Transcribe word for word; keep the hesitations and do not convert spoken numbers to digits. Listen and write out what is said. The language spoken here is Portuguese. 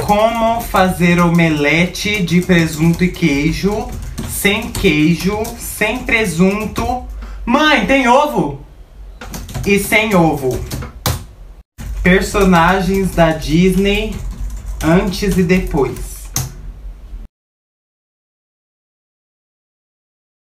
Como fazer omelete de presunto e queijo, sem queijo, sem presunto. Mãe, tem ovo? E sem ovo. Personagens da Disney antes e depois.